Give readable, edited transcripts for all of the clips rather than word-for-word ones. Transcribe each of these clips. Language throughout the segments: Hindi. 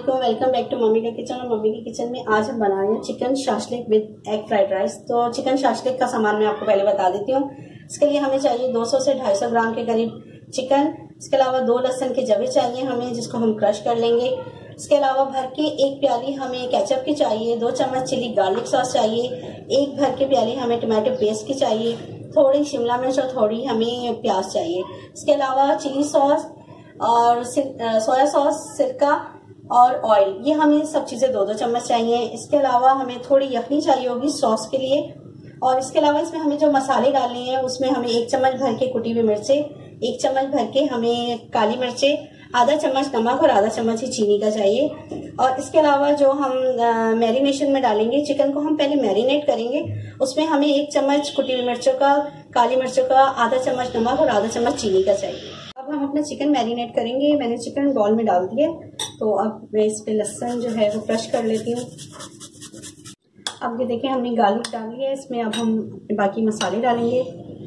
वालेकुम, वेलकम बैक टू मम्मी का किचन। और मम्मी के किचन में आज हम बना रहे हैं chicken shashlik with egg fried rice. तो चिकन शाशलिक का सामान मैं आपको पहले बता देती हूँ। इसके लिए हमें चाहिए 200 से 250 ग्राम के करीब चिकन। इसके अलावा 2 लहसुन के जवे चाहिए हमें, जिसको हम क्रश कर लेंगे। इसके अलावा भर के 1 प्याली हमें केचप की चाहिए, 2 चम्मच चिली गार्लिक सॉस चाहिए, 1 भर के प्याली हमें टमाटो पेस्ट की चाहिए, थोड़ी शिमला मिर्च और थोड़ी हमें प्याज चाहिए। इसके अलावा चिली सॉस और सोया सॉस, सिरका और ऑयल, ये हमें सब चीज़ें 2-2 चम्मच चाहिए। इसके अलावा हमें थोड़ी यखनी चाहिए होगी सॉस के लिए। और इसके अलावा इसमें हमें जो मसाले डालने हैं उसमें हमें 1 चम्मच भर के कुटी हुई मिर्चें, 1 चम्मच भर के हमें काली मिर्चें, आधा चम्मच नमक और आधा चम्मच ही चीनी का चाहिए। और इसके अलावा जो हम मैरिनेशन में डालेंगे, चिकन को हम पहले मैरिनेट करेंगे, उसमें हमें 1 चम्मच कुटी हुई मिर्चों का, काली मिर्चों का, आधा चम्मच नमक और आधा चम्मच चीनी का चाहिए। अब हम अपना चिकन मैरिनेट करेंगे। मैंने चिकन बॉल में डाल दिया, तो अब मैं इस पे लहसुन जो है वो क्रश कर लेती हूँ। अब ये देखिए हमने गार्लिक डाल लिया है इसमें। अब हम बाकी मसाले डालेंगे।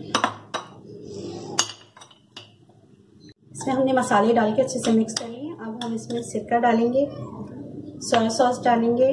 इसमें हमने मसाले डाल के अच्छे से मिक्स कर लिए। अब हम इसमें सिरका डालेंगे, सोया सॉस डालेंगे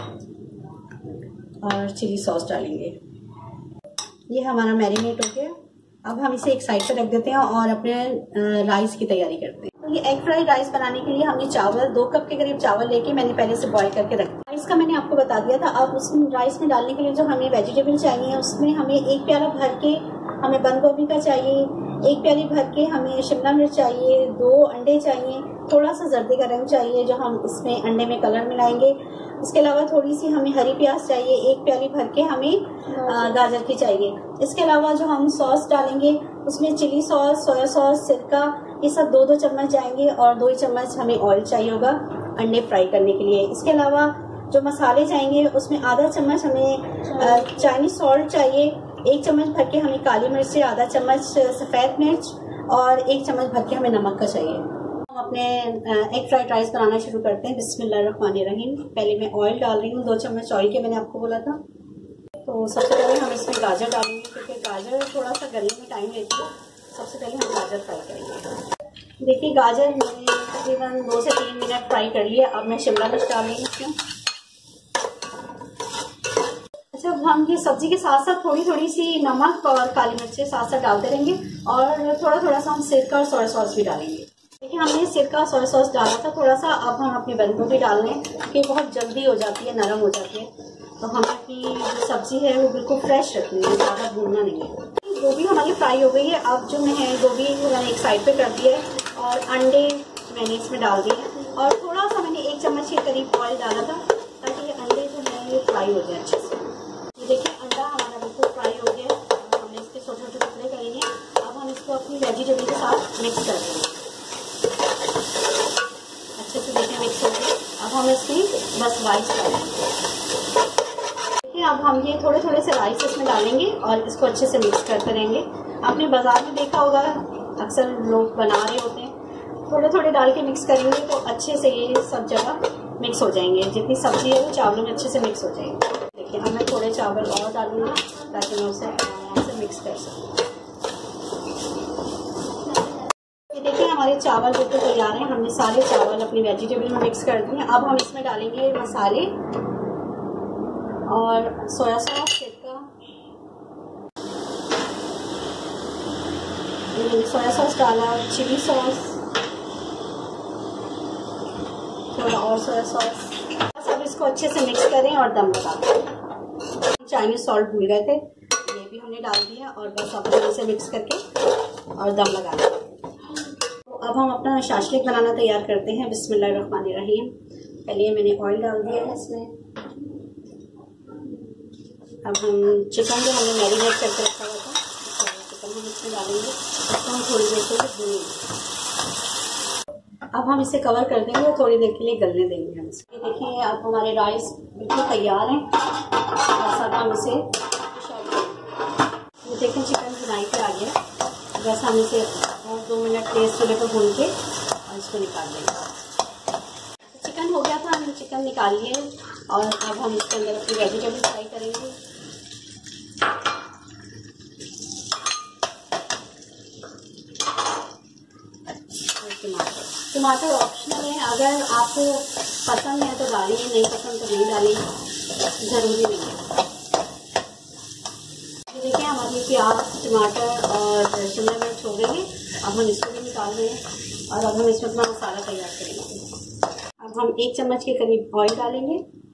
और चिली सॉस डालेंगे। ये हमारा मैरिनेट हो गया। अब हम इसे एक साइड पर रख देते हैं और अपने राइस की तैयारी करते हैं। तो ये एग फ्राइड राइस बनाने के लिए हमने चावल 2 कप के करीब चावल लेके मैंने पहले से बॉईल करके रख दिया। राइस का मैंने आपको बता दिया था। अब उस राइस में डालने के लिए जो हमें वेजिटेबल चाहिए, उसमें हमें 1 प्याला भर के हमें बंद गोभी का चाहिए, 1 प्याली भर के हमें शिमला मिर्च चाहिए, 2 अंडे चाहिए, थोड़ा सा जर्दी का रंग चाहिए जो हम इसमें अंडे में कलर मिलाएंगे। इसके अलावा थोड़ी सी हमें हरी प्याज चाहिए, 1 प्याली भर के हमें गाजर की चाहिए। इसके अलावा जो हम सॉस डालेंगे उसमें चिली सॉस, सोया सॉस, सिरका, ये सब 2-2 चम्मच जाएंगे और 2 चम्मच हमें ऑयल चाहिए होगा अंडे फ्राई करने के लिए। इसके अलावा जो मसाले जाएंगे उसमें आधा चम्मच हमें चाइनीज सॉल्ट चाहिए, 1 चम्मच भर के हमें काली मिर्च से, आधा चम्मच सफ़ेद मिर्च और 1 चम्मच भर के हमें नमक का चाहिए। हम अपने एग फ्राइड राइस बनाना शुरू करते हैं। बिस्मिल्लाहिर्रहमानिर्रहीम। पहले मैं ऑयल डाल रही हूँ, 2 चम्मच ऑयल के मैंने आपको बोला था। तो सबसे पहले हम इसमें गाजर डालेंगे, क्योंकि गाजर थोड़ा सा गलने में टाइम लेती है। सबसे पहले हम गाजर फ्राई करेंगे। देखिए गाजर मैंने तकरीबन 2 से 3 मिनट फ्राई कर लिया। अब मैं शिमला मिर्च डाल रही हूँ इसमें। अच्छा, हम ये सब्जी के साथ साथ थोड़ी थोड़ी सी नमक और काली मिर्चें साथ साथ डालते रहेंगे और थोड़ा थोड़ा सा हम सिरका और सोया सॉस भी डालेंगे। देखिए हमने सिरका और सोया सॉस डाला था थोड़ा सा। अब हम अपनी बंद गोभी डाल रहे हैं कि बहुत जल्दी हो जाती है, नरम हो जाती है। तो हमें अपनी जो सब्जी है वो बिल्कुल फ्रेश रखनी है, ज़्यादा भूनना नहीं है। गोभी हमारी फ्राई हो गई है। अब जो मैं गोभी मैंने एक साइड पे कर दिया है और अंडे मैंने इसमें डाल दिए और थोड़ा सा मैंने 1 चम्मच के करीब ऑयल डाला था ताकि ये अंडे जो है ये फ्राई हो जाए अच्छे से। ये देखिए अंडा हमारा बिल्कुल फ्राई हो गया है। हमने इसके छोटे छोटे टुकड़े करेंगे। अब हम इसको अपनी वेजिटेबल के साथ मिक्स कर देंगे। अच्छे से देखिए मिक्स हो गया। अब हम इसमें बस राइस डालेंगे। देखिए अब हम ये थोड़े थोड़े से राइस इसमें डालेंगे और इसको अच्छे से मिक्स करते रहेंगे। आपने बाजार में देखा होगा, अक्सर लोग बना रहे होते हैं, थोड़े थोड़े डाल के मिक्स करेंगे तो अच्छे से ये सब जगह मिक्स हो जाएंगे। जितनी सब्जी है वो चावलों में अच्छे से मिक्स हो जाएंगे। देखिए अब मैं थोड़े चावल और डालूंगा ताकि मैं उसे आराम से मिक्स कर सकूँ। ये देखिए हमारे चावल बिल्कुल तैयार हैं। हमने सारे चावल अपनी वेजिटेबल में मिक्स कर दिए। अब हम इसमें डालेंगे मसाले और सोया सॉस, सिरका, सोया सॉस डाला, चिली सॉस, थोड़ा और सोया सॉस। अब इसको अच्छे से मिक्स करें और दम लगा दें। चाइनीज सॉल्ट भूल गए थे, ये भी हमने डाल दिया और बस अब हम इसे मिक्स करके और दम लगा दें। तो अब हम अपना शाशलिक बनाना तैयार करते हैं। बिस्मिल्लाहिर्रहमानिर्रहीम। पहले मैंने ऑयल डाल दिया है इसमें। अब हम चिकन जो हमने मैरिनेट करके रखा हुआ था, चिकन हम इसमें डालेंगे। तो हम थोड़ी देर के लिए भूनेंगे। अब हम इसे कवर कर देंगे और थोड़ी देर के लिए गलने देंगे हम इसे। देखिए अब हमारे राइस बिल्कुल तैयार हैं। बस अब हम इसे ये देखें चिकन भुनाई पे आ गया। बस हम इसे और 2 मिनट तेज चूल्हे पर भून के और इसको निकाल देंगे। चिकन हो गया था, हमने चिकन निकाल लिया और अब हम इसके अंदर अपनी वेजिटेबल फ्राई करेंगे। टमाटर ऑप्शनल है। अगर आपको पसंद है तो डालें, नहीं पसंद तो नहीं डालें, ज़रूरी नहीं है। देखिए हमारी प्याज, टमाटर और शिमला मिर्च हो गई है। अब हम इसको भी निकाल रहे हैं और अब हम इसमें अपना मसाला तैयार करेंगे। अब हम 1 चम्मच के करीब ऑयल डालेंगे।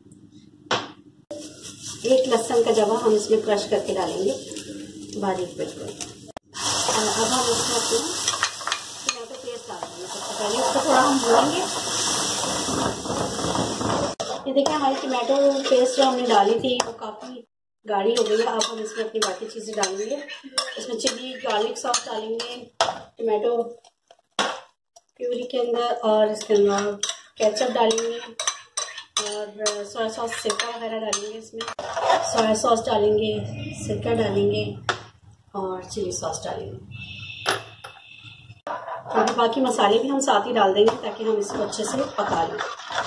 1 लहसुन का जवा हम इसमें क्रश करके डालेंगे बारीक बिल्कुल। और अब हम इसमें अपना टमाटो पेस्ट डाल देंगे। सबसे पहले इसको थोड़ा हम भूनेंगे। ये देखिए हमारी टमाटो पेस्ट जो हमने डाली थी वो काफ़ी गाढ़ी हो गई है। अब हम इसमें अपनी बाकी चीज़ें डालेंगे। इसमें चिली गार्लिक सॉस डालेंगे टमाटो प्यूरी के अंदर, और इसके अंदर केचप डालेंगे और सोया सॉस सिरका वगैरह डालेंगे। इसमें सोया सॉस डालेंगे, सिरका डालेंगे और चिली सॉस डालेंगे। और बाकी मसाले भी हम साथ ही डाल देंगे ताकि हम इसको अच्छे से पका लें।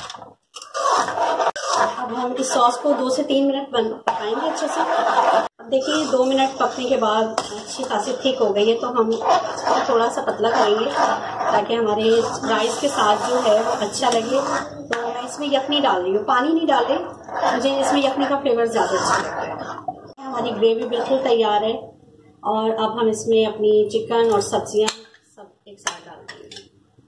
अब हम इस सॉस को 2 से 3 मिनट पकाएंगे अच्छे से। अब देखिए 2 मिनट पकने के बाद अच्छी खासी थिक हो गई है, तो हम इसको थोड़ा सा पतला करेंगे ताकि हमारे राइस के साथ जो है वो अच्छा लगे। तो मैं इसमें यखनी डाल रही हूँ, पानी नहीं डाल रही, मुझे इसमें यखनी का फ्लेवर ज़्यादा अच्छा लगता है। हमारी ग्रेवी बिल्कुल तैयार है और अब हम इसमें अपनी चिकन और सब्जियाँ सब एक साथ डाल देंगे।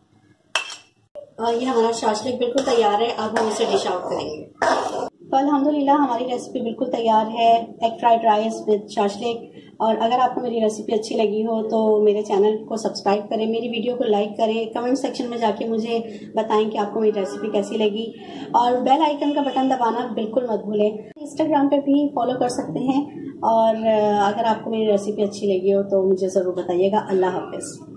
और ये हमारा शाशलिक बिल्कुल तैयार है। अब हम इसे डिश आउट करेंगे। तो अल्हम्दुलिल्लाह हमारी रेसिपी बिल्कुल तैयार है, egg fried rice with shashlik. और अगर आपको मेरी रेसिपी अच्छी लगी हो तो मेरे चैनल को सब्सक्राइब करें, मेरी वीडियो को लाइक करें, कमेंट सेक्शन में जाके मुझे बताएं कि आपको मेरी रेसिपी कैसी लगी, और बेल आइकन का बटन दबाना बिल्कुल मत भूलें। इंस्टाग्राम पे भी फॉलो कर सकते हैं। और अगर आपको मेरी रेसिपी अच्छी लगी हो तो मुझे ज़रूर बताइएगा। अल्लाह हाफ़िज़।